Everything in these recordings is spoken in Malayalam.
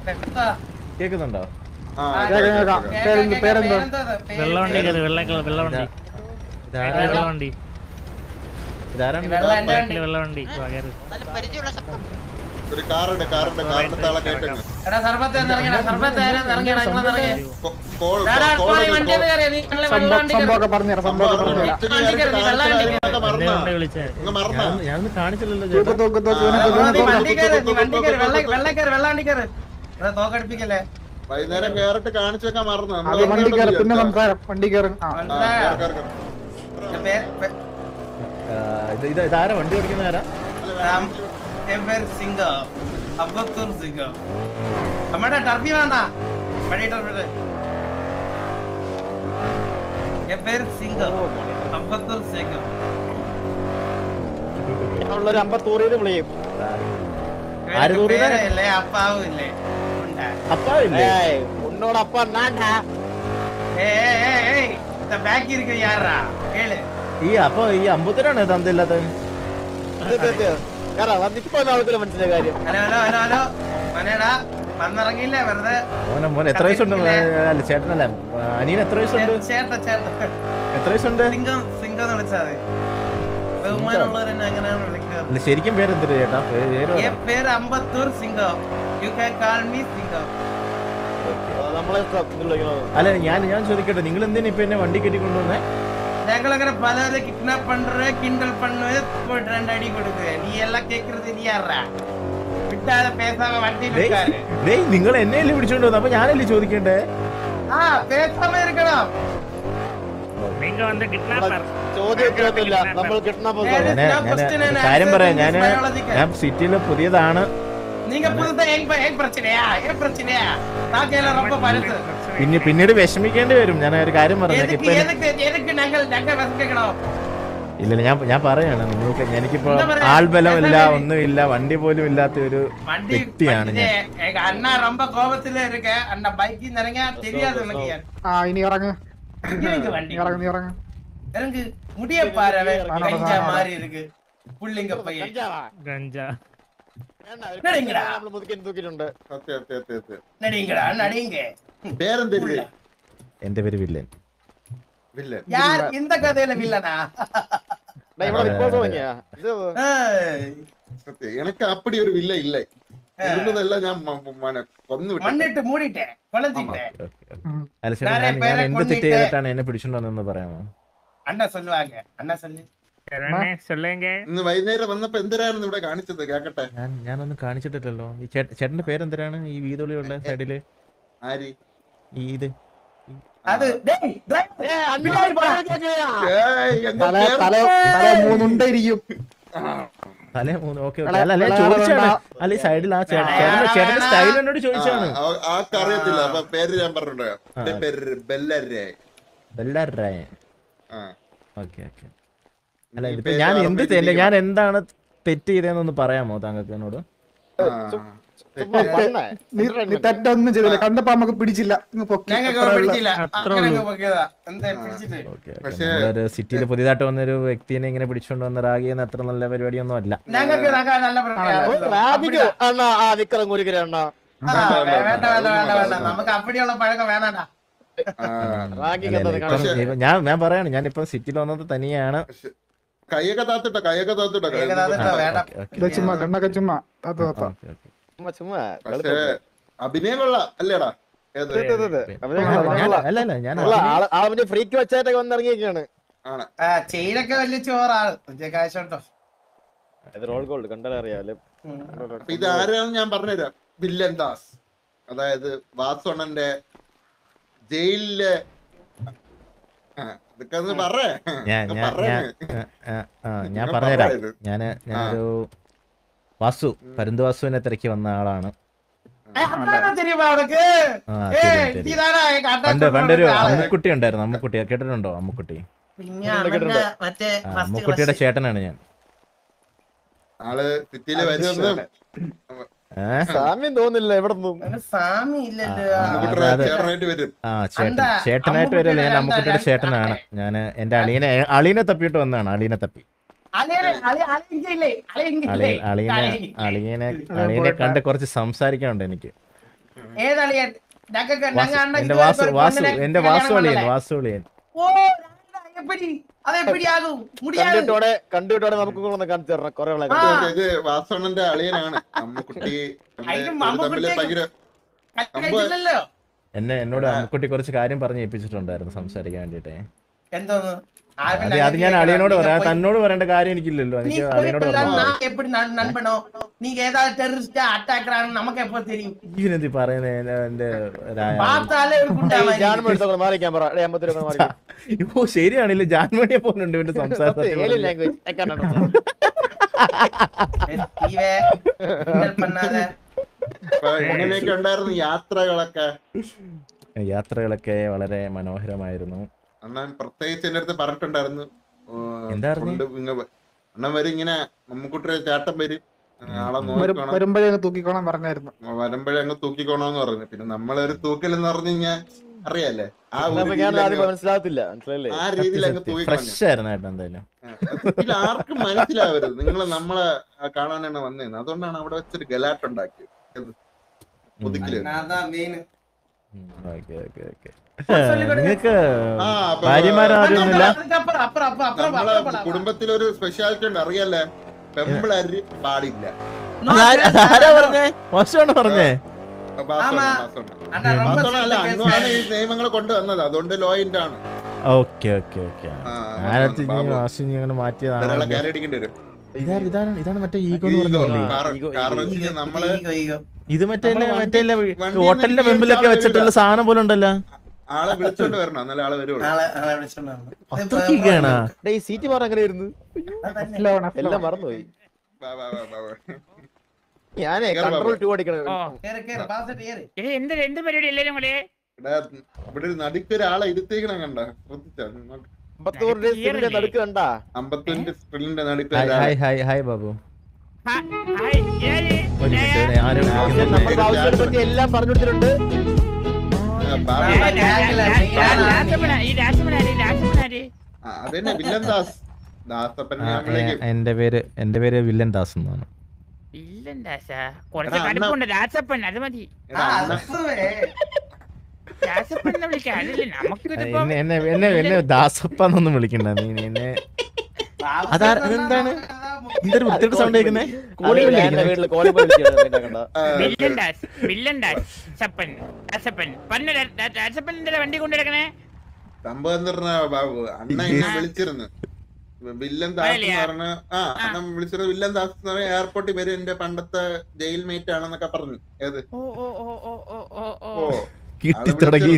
കേക്കുന്നുണ്ടോ? ഒരു കാറുണ്ട് താളെ കേട്ടേക്ക്. ഞാൻ കാണിച്ചില്ലല്ലോ. വൈകുന്നേരം കേറിട്ട് കാണിച്ചു വെക്കാൻ മറന്നു. ഇതാരാ വണ്ടി ഓടിക്കുന്ന ആരാ? ടർബി വേണ്ട ഈ അപ്പൊ ഈ അമ്പത്തിനാണ് തന്നില്ലാത്ത എത്ര വയസ്സുണ്ട്? അല്ല ചേട്ടനല്ല, അനിയൻ എത്ര വയസ്സുണ്ട്? എത്ര വയസ്സുണ്ട്? ശരിക്കും പേരെന്തൊരു ചേട്ടാ? അല്ല ഞാൻ ചോദിക്കട്ടെ, നിങ്ങൾ എന്തിനാ ഇപ്പൊ എന്നെ വണ്ടി കെട്ടിക്കൊണ്ടുവന്നേ? ഞങ്ങളങ്ങനെ പലരെ കിഡ്നാപ്പ് പண்ற കിണ്ടൽ பண்ணுவே போய் ரெண்டு அடி கொடுக்குற நீ எல்லாம் கேக்குறது நீ யாரா விட்டாத பேசாம வண்டி விட்டாரு டேய் നിങ്ങൾ എന്നെയല്ലേ പിടിച്ചോണ്ട് വന്നത്, അപ്പൊ ഞാനല്ലേ ചോദിക്കണ്ടേ? பேசாம இருக்கணும். நீங்க வந்து കിഡ്നാപ്പർ ചോദ്യത്തില്ല, നമ്മൾ കിഡ്നാപ്പർ. കാര്യം പറയാം, ഞാൻ സിറ്റിയില് പുതിയതാണ്. நீங்க புதுசா ஏன் பிரச்சனையா தாக்கையில ரொம்ப பரிசு പിന്നീട് വിഷമിക്കേണ്ടി വരും. ഞാൻ ഒരു കാര്യം പറഞ്ഞു. ഇല്ല ഞാൻ പറയാണ് നിങ്ങൾക്ക്, എനിക്കിപ്പോ ആൾബലമില്ല, ഒന്നുമില്ല, വണ്ടി പോലും ഇല്ലാത്ത ഒരു വ്യക്തിയാണ് ഞാൻ. அண்ணா ரொம்ப கோபத்துல இருக்க அந்த பைக் இறங்க தெரியாது எனக்கு. ഇനി ഇറങ്ങ് இறங்கு முடிய பாரு கஞ்சா மாதிரி இருக்கு புள்ளிங்க பையன் ഗഞ്ചാ എന്റെ പേര് വില്ലൻ. இந்த கதையில வில்லனா? எனக்கு அப்படி ஒரு வில்ல இல்லை. இருந்ததெல்லாம் ഞാൻ കൊന്നു മണ്ണിട്ട് മൂടിട്ടേ കൊളത്തിട്ടേ. അല്ല ചേട്ടാ, ഞാൻ എന്ത് തെറ്റ് ചെയ്തിട്ടാണ് എന്നെ പിടിച്ചോണ്ടെന്ന് പറയാമോ? അണ്ണ சொல்லுவாங்க, അണ്ണ சொல்லு. ഇന്ന് വൈകുന്നേരം വന്നപ്പോ എന്തിനാണ് ഇവിടെ കാണിച്ചത്? കേക്കട്ടെ. ഞാനൊന്നും കാണിച്ചിട്ടില്ലല്ലോ. ഈ ചേട്ടന്റെ പേരെന്തിനാണ്? ഈ വീതൊളിയുള്ള സൈഡില് ആര്? ഇത് അത് തലേ മൂന്ന്. ഓക്കെ അല്ല ചോദിച്ചാണ്. അല്ല ഈ സൈഡിൽ ആ ചേട്ടന്റെ സ്റ്റൈൽ എന്നോട് ചോദിച്ചാണ്. അറിയത്തില്ല. അപ്പൊ പേര് ഞാൻ പറഞ്ഞിട്ടുണ്ടോ? ബെല്ലാറായ. Okay okay. അല്ല ഇതിപ്പോ ഞാൻ എന്താണ് തെറ്റ് ചെയ്തതെന്നൊന്ന് പറയാമോ താങ്കൾക്ക് എന്നോട്? തെറ്റൊന്നും ചെയ്തില്ല, കണ്ടപ്പോ നമുക്ക് പിടിച്ചില്ല. ഒരു സിറ്റിയിൽ പുതിയതായിട്ട് വന്നൊരു വ്യക്തിനെ ഇങ്ങനെ പിടിച്ചോണ്ട് വന്ന റാഗിയെന്ന് അത്ര നല്ല പരിപാടിയൊന്നും അല്ല. ഞാൻ പറയാണ്, ഞാനിപ്പോ സിറ്റിയിൽ വന്നത് തനിയാണ്. കൈയൊക്കെ താത്തിട്ടോ. അഭിനയം കൊള്ളാം അല്ലേടാ? ഫ്രീക്ക് വെച്ചായിട്ടൊക്കെ വന്നിറങ്ങിയൊക്കെയാണ്. ചെയിലൊക്കെ വലിയ ചോറാണ് കാശോട്ടോ. Role gold കണ്ടാലറിയാലോ. ഇത് ആരാണെന്ന് ഞാൻ പറഞ്ഞുതരാം. വില്ലൻ ദാസ്, അതായത് വാസോണന്റെ ജയിലിലെ ഞാൻ പറഞ്ഞുതരാം. ഞാനൊരു വാസു, പരുന്ത് വാസുവിനെ തിരക്കി വന്ന ആളാണ്. പണ്ടൊരു അമ്മുക്കുട്ടി ഉണ്ടായിരുന്നു. അമ്മുക്കുട്ടി കേട്ടിട്ടുണ്ടോ? അമ്മുക്കുട്ടി, അമ്മുക്കുട്ടിയുടെ ചേട്ടനാണ് ഞാൻ. ആള് സിറ്റിയില് വരുമെന്നും സാമ്യം തോന്നില്ല. ചേട്ടനായിട്ട് വരുമല്ലോ. ഞാൻ അമ്മുക്കുട്ടിയുടെ ചേട്ടനാണ്. ഞാൻ എന്റെ അളീനെ തപ്പിയിട്ട് വന്നതാണ്. അളീനെ തപ്പി അളിയനെ കണ്ട് കുറച്ച് സംസാരിക്കാനുണ്ട് എനിക്ക്. ഏതളിയൻ എന്റെ വാസുളിയൻ ഓ എപ്പടി അതെപ്പടി ആകും മുടിയാകും കണ്ടിട്ടോടെ നമുക്ക് കാണിച്ചു തരണം കൊറേ ഇത് വാസവണ്ണന്റെ അളിയനാണ് അമ്മുക്കുട്ടി തമ്മില് ഭയങ്കര കഴിച്ചില്ലല്ലോ എന്നോട് അമ്മുക്കുട്ടി കുറച്ച് കാര്യം പറഞ്ഞ് ഏൽപ്പിച്ചിട്ടുണ്ടായിരുന്നു സംസാരിക്കാൻ വേണ്ടിട്ടേ. എന്തോന്ന് അത് ഞാൻ അളിയനോട് പറയാം, തന്നോട് പറയേണ്ട കാര്യം എനിക്കില്ലല്ലോ. എനിക്ക് അളിയനോട് எப்படி நண்பனோ நீங்க ஏதாவது டெரரிஸ்டா அட்டாக்கர் ஆன நமக்கு எப்ப தெரியும் ഇവനെന്തി പറയുന്നത് എന്റെ பார்த்தாலே ஒரு குண்டா മാറിക്കാൻ പറ ഇപ്പൊ ശരിയാണില്ല ജാൻമണിയെ പോലുണ്ട് ഇവന്റെ സംസാരത്തിൽ. എങ്ങനെയൊക്കെ ഉണ്ടായിരുന്നു യാത്രകളൊക്കെ വളരെ മനോഹരമായിരുന്നു. അണ്ണൻ പ്രത്യേകിച്ച് എന്റെ അടുത്ത് പറഞ്ഞിട്ടുണ്ടായിരുന്നു അണ്ണൻ വരും ഇങ്ങനെ മമ്മൂക്കുട്ടിയുടെ ചേട്ടൻ വരും ആളെ നോക്കണം വരുമ്പോഴേ തൂക്കിക്കോണം പറഞ്ഞായിരുന്നു. വരുമ്പോഴേ അങ്ങ് തൂക്കിക്കോണോന്ന് പറഞ്ഞു. പിന്നെ നമ്മളൊരു തൂക്കലെന്ന് പറഞ്ഞു കഴിഞ്ഞാൽ അറിയാലേ ആ മനസ്സിലാകത്തില്ല, ആ രീതിയിൽ അങ്ങ് ഫ്രഷ് ആയിരുന്നു കേട്ടോ. എന്തായാലും ആർക്കും മനസ്സിലാവരുത് നിങ്ങള് നമ്മളെ കാണാനാണ് വന്നേന്ന്. അതുകൊണ്ടാണ് അവിടെ വെച്ചൊരു ഗലാട്ടുണ്ടാക്കിയത് പുതുക്കില്. നിങ്ങൾക്ക് ഭാര്യമാരൊന്നുമില്ല? നമ്മളെ കുടുംബത്തിലൊരു സ്പെഷ്യാലിറ്റി ഉണ്ട് അറിയാലേ, പെമ്പിളരി പാടില്ല. ആരാ പറഞ്ഞേ? മോശമാണ് പറഞ്ഞേ. അല്ല അന്നുമാണ് ഈ നിയമങ്ങൾ കൊണ്ടുവന്നത്, അതുകൊണ്ട് ലോയിന്റ് ആണ്. Okay okay okay. മാറ്റിയതാണ്. ഇതാണ് മറ്റേ ഈഗോ എന്ന് പറഞ്ഞില്ലേ? കാരണം നമ്മള് ഇത് മറ്റേ ഹോട്ടലിന്റെ മുമ്പിലൊക്കെ വെച്ചിട്ടുള്ള സാധനം പോലെ ഉണ്ടല്ലോ. ആളെ വിളിച്ചോണ്ട് വരണം, എന്നാലും ആളെ വരുള്ളൂ. സീറ്റ് മാറാൻ അങ്ങനെയായിരുന്നു, എല്ലാം മറന്നുപോയി. ഞാനേ കൺട്രോൾ 2 അടിക്കണം. ഇവിടെ ഒരു നടുക്കൊരാളെ ഇരുത്തേക്കണം കണ്ട, 55 നടുക്ക് കണ്ടാ 55 സ്പ്രില്ലിന്റെ നടുക്ക്. ഹായ് ബാബു. എല്ലാം പറഞ്ഞു കൊടുത്തിട്ടുണ്ട്. അതന്നെ വില്ലൻ ദാസ്. എന്റെ പേര് വില്ലൻ ദാസ് എന്നാണ്. എന്നെ ദാസപ്പന്നൊന്നും വിളിക്കണ്ട നീ. എന്നെ അതെന്താണ് ഇതൊരു വൃത്തിയുടെ സൗണ്ട് കേൾക്കുന്നേ? വണ്ടി കൊണ്ടെടുക്കണേ. സംഭവം എന്താ ബാബു, അണ്ണ എന്നെ വിളിച്ചിരുന്നു വില്ലൻ ദാസ് എന്ന് പറഞ്ഞ അണ്ണൻ വിളിച്ചിരുന്നു. വില്ലൻ ദാസ് എന്ന് പറഞ്ഞ എയർപോർട്ടിൽ വരും, എന്റെ പണ്ടത്തെ ജയിൽ മേറ്റ് ആണെന്നൊക്കെ പറഞ്ഞു. ഏത് കിട്ടിത്തുടങ്ങി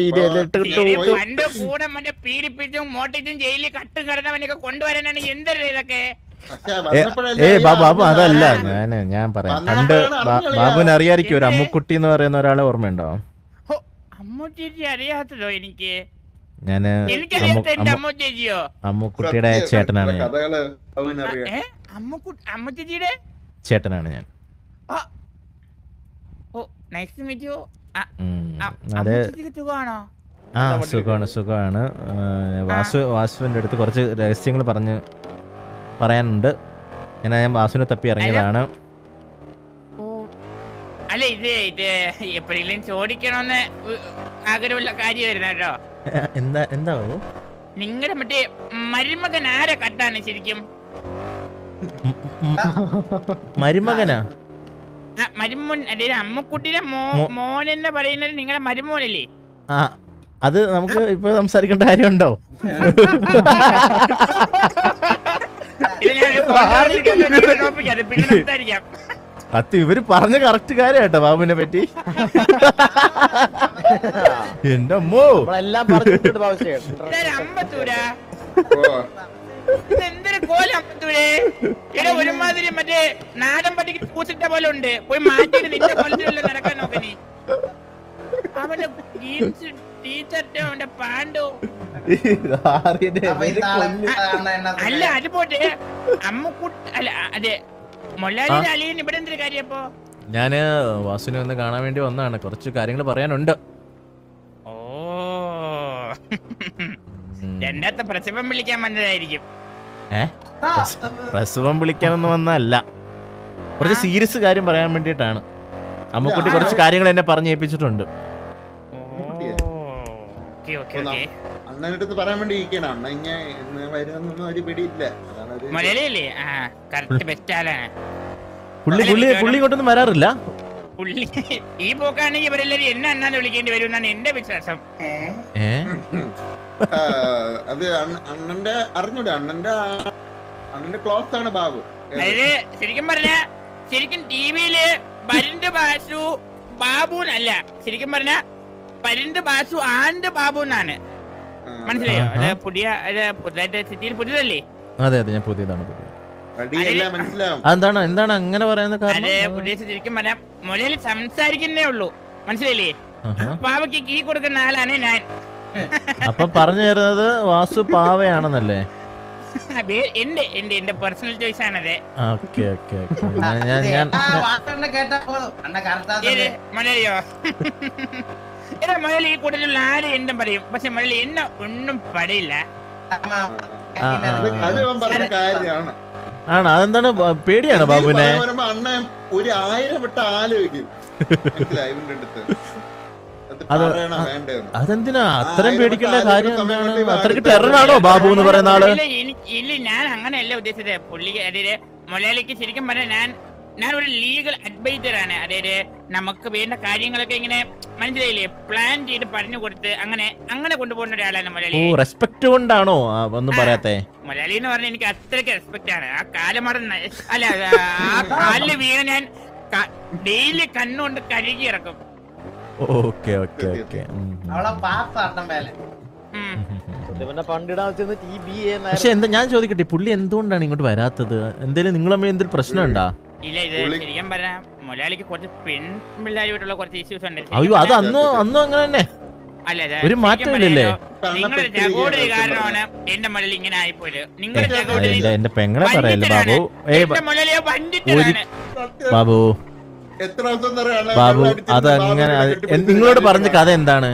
പീഡിപ്പിച്ചും മോട്ടിച്ചും ജയിലിൽ കട്ടും കിടന്നവനൊക്കെ കൊണ്ടുവരാനാണ് എന്തൊരു ഇതൊക്കെ. ബാബു അതല്ല ഞാൻ പറയാം. പണ്ട് ബാബുവിന് അറിയായിരിക്കും ഒരു അമ്മുക്കുട്ടി എന്ന് പറയുന്ന ഒരാളെ ഓർമ്മയുണ്ടോ? അമ്മുച്ചേച്ചി അറിയാത്തതോ? എനിക്ക് ഞാന് അമ്മുക്കുട്ടിയുടെ ചേട്ടനാണ് ഞാൻ. അമ്മുച്ചേച്ചിയുടെ ചേട്ടനാണ് ഞാൻ. അതെ സുഖമാണ്. വാസുവിന്റെ അടുത്ത് കുറച്ച് രഹസ്യങ്ങൾ പറയാനുണ്ട്. ഞാൻ വാസുവിനെ തപ്പി ഇറങ്ങിയതാണ്. അല്ല ഇത് എപ്പോഴെങ്കിലും ചോദിക്കണമെന്ന് ആഗ്രഹമുള്ള കാര്യമായിരുന്നു കേട്ടോ. എന്താ നിങ്ങളുടെ മറ്റേ മരുമകൻ ആരെ കട്ടാണ് ശരിക്കും? മരുമകനാ? മരുമോൻ അതായത് അമ്മുക്കുട്ടിയുടെ മോൻ എന്ന് പറയുന്നത് നിങ്ങളുടെ മരുമോനല്ലേ? അത് നമുക്ക് ഇപ്പൊ സംസാരിക്കേണ്ട കാര്യമുണ്ടോ? ഇവര് പറഞ്ഞ കറക്റ്റ് കാര്യം കേട്ടോ ബാബുവിനെ പറ്റി. എന്റെ അമ്മോ അമ്പത്തൂരാ എന്തൊരു കോലം അമ്പത്തൂര്. ഇവിടെ ഒരുമാതിരി മറ്റേ നാടൻ പട്ടിക്ക് പൂച്ചിട്ട പോലെ ഉണ്ട്. പോയി മാറ്റിട്ട് നിന്റെ കൊല്ലത്തിലുള്ള നടക്കാൻ നോക്കണി. അവന്റെ ടീച്ചർട്ടോ അവന്റെ പാൻഡോ അല്ല അത് പോട്ടെ. അമ്മുക്കുട്ടി അല്ല അതെ മൊല്ലാലിന്റെ അളിയൻ ഇവിടെ എന്തൊരു കാര്യം? അപ്പൊ ഞാന് വാസുവിനെ ഒന്ന് കാണാൻ വേണ്ടി വന്നതാണ്. കുറച്ച് കാര്യങ്ങൾ പറയാനുണ്ട്. ഓ രണ്ടാമത്തെ പ്രസവം വിളിക്കാൻ വന്നതായിരിക്കും. പ്രസവം വിളിക്കാനൊന്നും വന്നല്ല, കുറച്ച് സീരിയസ് കാര്യം പറയാൻ വേണ്ടിട്ടാണ്. അമ്മുക്കുട്ടി കുറച്ച് കാര്യങ്ങൾ എന്നെ പറഞ്ഞേൽപ്പിച്ചിട്ടുണ്ട്. അണ്ണൻ്റെ അടുത്ത് പറയാൻ വേണ്ടി ഇരിക്കണം. അണ്ണ ഇങ്ങനെ വരുന്നൊന്നും ഒരു പിടിയില്ല. പുള്ളി ഇങ്ങോട്ടൊന്നും വരാറില്ല. പുള്ളി ഈ പോക്കാണെങ്കിൽ ഇവരെല്ലാരും എന്നെ അണ്ണാന്ന് വിളിക്കേണ്ടി വരും എന്നാണ് എന്റെ വിശ്വാസം. അത് അണ്ണന്റെ അറിഞ്ഞൂടെ, അണ്ണന്റെ ക്ലോസ് ആണ് ബാബു. അതായത് ശരിക്കും പറഞ്ഞ ശരിക്കും ടിവിയില് പരിന്ത് ബാസു ബാബുന്നല്ല, ശരിക്കും പറഞ്ഞ പരിന്ത് ബാസു ആൻഡ് ബാബു എന്നാണ്. മനസ്സിലായോ? അത് പുതിയതായിട്ട് സിറ്റിയിൽ പുതിയതല്ലേ? അതെ ഞാൻ പുതിയതാണ്. എന്താണ് അങ്ങനെ പറയുന്നത്? ശരിക്കും പറഞ്ഞാൽ മൊഴിയിൽ സംസാരിക്കുന്നേ ഉള്ളൂ. മനസ്സിലായില്ലേ? പാവയ്ക്ക് കീ കൊടുക്കുന്ന ആളാണ് ഞാൻ. അപ്പൊ പറഞ്ഞു തരുന്നത് വാസു പാവയാണെന്നല്ലേ? എന്റെ പേഴ്സണൽ ചോയ്സ് ആണത്. മലയാളിയോ? മലയാളി ഈ കൂട്ടത്തിലുള്ള ആരും എന്തും പറയും, പക്ഷെ മലയാളി എന്നെ ഒന്നും പറയില്ല. ആണ്. അതെന്താണ്? പേടിയാണ് ബാബുവിനെ? അണ്ണ ഒരു 1000 വട്ടം ആലോചിക്കും. അതെന്തിനാ അത്രയും പേടിക്കേണ്ട കാര്യം എന്താണ്? അത്രയ്ക്ക് ടെററാണോ ബാബു എന്ന് പറയുന്ന ആള്? ഇല്ല, ഞാൻ അങ്ങനെയല്ല ഉദ്ദേശിച്ചത്. പുള്ളി അതായത് മലയാളിക്ക് ശരിക്കും പറഞ്ഞാൽ ഞാൻ ഒരു ലീഗൽ അഡ്വൈസർ ആണ്. അതായത് നമുക്ക് വേണ്ട കാര്യങ്ങളൊക്കെ ഇങ്ങനെ മനസ്സിലായില്ലേ, പ്ലാൻ ചെയ്ത് പറഞ്ഞു കൊടുത്ത് അങ്ങനെ കൊണ്ടുപോകുന്ന ഒരാളാണ് മലയാളി. റെസ്പെക്ട് കൊണ്ടാണോ ഒന്നും പറയാത്തെ? മലയാളി എന്ന് പറഞ്ഞാൽ എനിക്ക് അത്രയ്ക്ക് റെസ്പെക്ട് ആണ്. ആ കാലമടന്ന് അല്ല, ആ കാലില് വീണ ഞാൻ ഡെയിലി കണ്ണുകൊണ്ട് കഴുകി ഇറക്കും. പക്ഷെ എന്താ ഞാൻ ചോദിക്കട്ടെ, പുള്ളി എന്തുകൊണ്ടാണ് ഇങ്ങോട്ട് വരാത്തത്? എന്തേലും നിങ്ങൾ തമ്മിൽ എന്തെങ്കിലും പ്രശ്നമുണ്ടാ? ഇല്ല, ഇത് ശരിക്കും പറയാം മലയാളിക്ക് കുറച്ച് പെൺപിള്ളേരുമായിട്ടുള്ള കുറച്ച് ഇഷ്യൂസ് ഉണ്ട്. അയ്യോ, അത് അന്നും അങ്ങനെ തന്നെ. ഒരു മാറ്റമില്ലല്ലേ? നിങ്ങളുടെ ജഗോഡരി കാരണമാണ് എന്റെ മലയാളി ഇങ്ങനെ ആയിപ്പോയത്. നിങ്ങളുടെ എന്റെ പെങ്ങളെ പറയല്ലേ ബാബു? ബാബു ബാബു അതങ്ങനെ നിങ്ങളോട് പറഞ്ഞ കഥ എന്താണ്?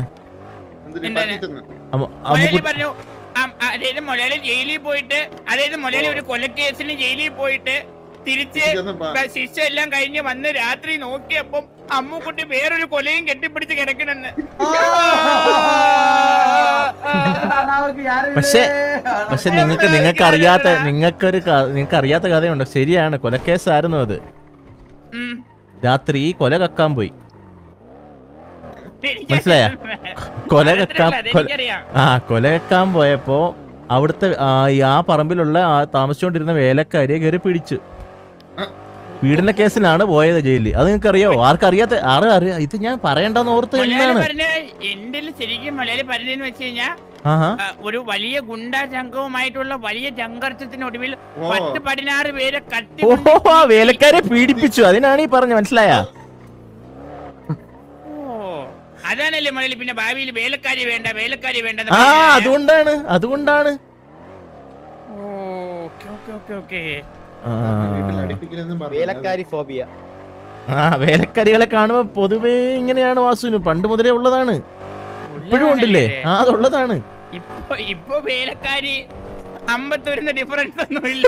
പറഞ്ഞു അതായത് മലയാളി ജയിലിൽ പോയിട്ട്, അതായത് മലയാളി ഒരു കൊലക്കേസിന് ജയിലിൽ പോയിട്ട് തിരിച്ച് ശിക്ഷ എല്ലാം കഴിഞ്ഞ് വന്ന് രാത്രി നോക്കിയപ്പം അമ്മുക്കുട്ടി വേറൊരു കൊലയും കെട്ടിപ്പിടിച്ച് കിടക്കണെന്ന്. പക്ഷെ നിങ്ങൾക്ക് അറിയാത്ത കഥയുണ്ട്. ശരിയാണ്, കൊലക്കേസായിരുന്നു അത്. രാത്രി കൊല കക്കാൻ പോയി. മനസ്സിലായ? കൊല കക്കാൻ പോയപ്പോ അവിടുത്തെ ആ പറമ്പിലുള്ള താമസിച്ചുകൊണ്ടിരുന്ന വേലക്കാരിയെ കയറി പിടിച്ചു. പീഡന കേസിലാണ് പോയത് ജയിലിൽ. അത് നിങ്ങൾക്ക് അറിയോ? ആർക്കറിയാത്ത അറിയാം. ഇത് ഞാൻ പറയണ്ടെന്ന് ഓർത്ത് എന്താണ് എന്റെ ശരിക്കും മലയാളി പറഞ്ഞതെന്ന് വെച്ച് കഴിഞ്ഞാൽ ഒരു വലിയ ഗുണ്ടാ സംഘവുമായിട്ടുള്ള വലിയ സംഘർഷത്തിനൊടുവിൽ 10-16 പേരെ കത്തി വേലക്കാരെ പീഡിപ്പിച്ചു. അതിനാണ് ഈ പറഞ്ഞ. മനസ്സിലായ? അതാണല്ലേ മലയാളി പിന്നെ ഭാവിയിൽ വേലക്കാരി വേണ്ട അതുകൊണ്ടാണ് വേലക്കാരികളെ കാണുമ്പോ പൊതുവേ ഇങ്ങനെയാണ് വാസുവിന്. പണ്ട് മുതലേ ഉള്ളതാണ്, ഇപ്പോഴും ഉണ്ടല്ലേ? അതുള്ളതാണ്. ഇപ്പൊ വേലക്കാരി അമ്പത്തൂരിന് ഡിഫറൻസ് ഒന്നുമില്ല.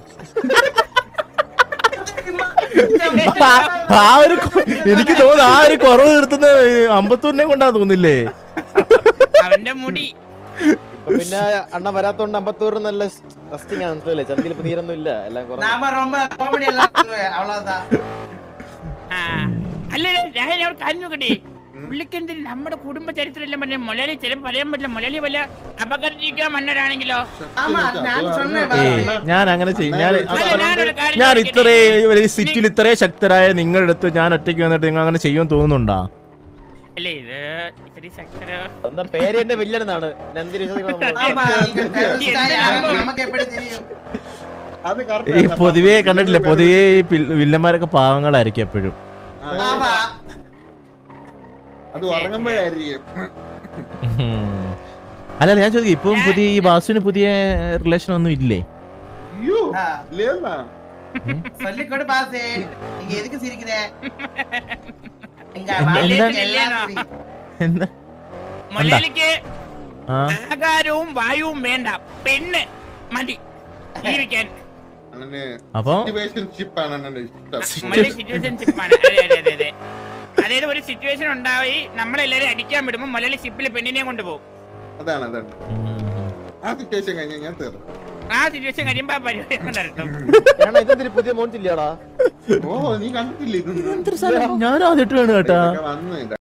എനിക്ക് തോന്നുന്നു ആ ഒരു കുറവ് നിർത്തുന്ന അമ്പത്തൂരിനെ കൊണ്ടാ തോന്നില്ലേ? അവന്റെ മുടി പിന്നെ അണ്ണ വരാത്തോണ്ട് അമ്പത്തൂർ നല്ല മനസ്സിലല്ലേ? ചന്തിയിൽ ഇപ്പൊ തീരൊന്നും ഇല്ല, എല്ലാം അല്ലേ. പുള്ളിക്കെന്തിന് നമ്മുടെ കുടുംബ ചരിത്രം പറഞ്ഞ മലയാളി ചില പറയാൻ പറ്റില്ല. മലയാളി വല്ല അപകടിക്കാൻ മന്നരാണെങ്കിലോ? ഞാൻ അങ്ങനെ ചെയ്യും. ഞാൻ ഇത്രയും സിറ്റിയിൽ ഇത്രയും ശക്തരായ നിങ്ങളുടെ അടുത്ത് ഞാൻ ഒറ്റയ്ക്ക് വന്നിട്ട് നിങ്ങൾ അങ്ങനെ ചെയ്യുമെന്ന് തോന്നുന്നുണ്ടോ? അല്ലേ, ഇത് ഇത്തിരി ശക്തര പേര് എന്റെ വില്ലനാണ്. പൊതുവേ കണ്ടിട്ടില്ലേ, പൊതുവേ വില്ലന്മാരൊക്കെ പാവങ്ങളായിരിക്കും എപ്പോഴും. അല്ല ഞാൻ ചോദിക്കും, ഇപ്പം പുതിയ ഈ ബാസുവിന് പുതിയ റിലേഷൻ ഒന്നും ഇല്ലേ? മലയാളിക്ക് ആകാരവും വായുവും വേണ്ട, പെണ്ണ് മതി ജീവിക്കാൻ. അപ്പൊ അതായത് ഒരു സിറ്റുവേഷൻ ഉണ്ടായി നമ്മളെല്ലാരും അടിക്കാൻ വിടുമ്പോ മലയാളി ഷിപ്പിൽ പെണ്ണിനെ കൊണ്ടുപോകും. അതാണ് ആ സിറ്റുവേഷൻ കഴിഞ്ഞ് ഞാൻ തീർന്നു. ആ സിറ്റുവേഷൻ കഴിയുമ്പോ പരിപാടി നടത്തും. ഇതെന്തിന് പുതിയ മോൺസില്ലാടാ? ഓ നീ കണ്ടിട്ടില്ല ഇതൊന്നും? ഞാൻ ആദ്യമായിട്ട് വേണം കേട്ടാ. വന്നു